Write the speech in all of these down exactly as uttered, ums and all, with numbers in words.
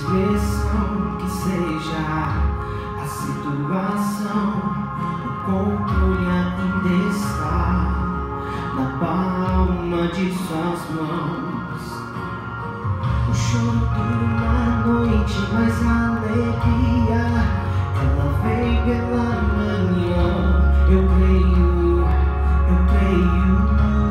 expressão que seja a situação, o controle ainda está na palma de suas mãos. O choro dura uma noite, mas a alegria ela vem pela manhã. Eu creio, eu creio.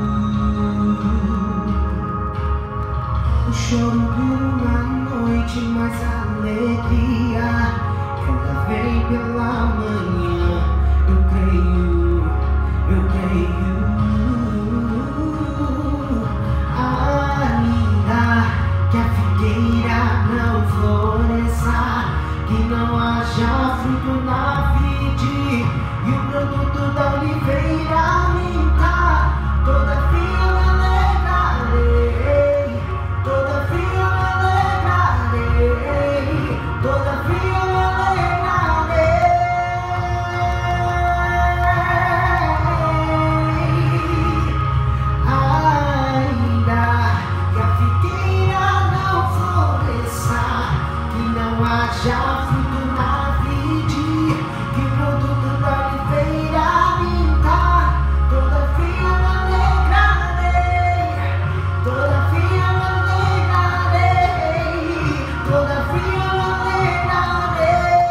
O choro dura uma noite, mas a alegria ela vem pela manhã. Eu creio, eu creio. Ainda que a figueira não floresça, que não haja fruto na vide e o produto da oliveira minta, todavia me alegrarei, todavia me alegrarei, todavia me alegrarei. Ainda que a figueira não floresça, que não haja fruto na vide, que o produto da oliveira minta, todavia me alegrarei, todavia me alegrarei, todavia me alegrarei.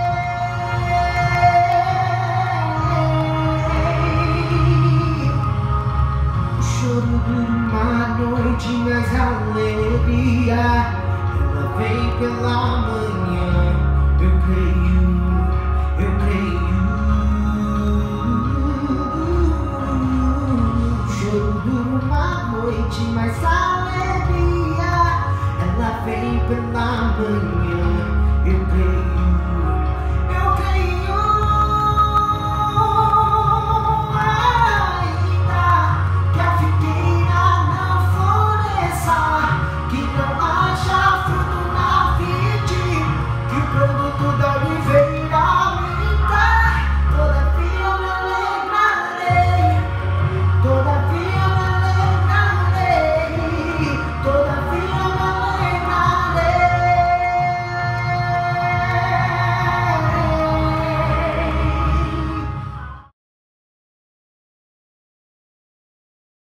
O choro dura uma noite, mas a alegria ela vem pela manhã.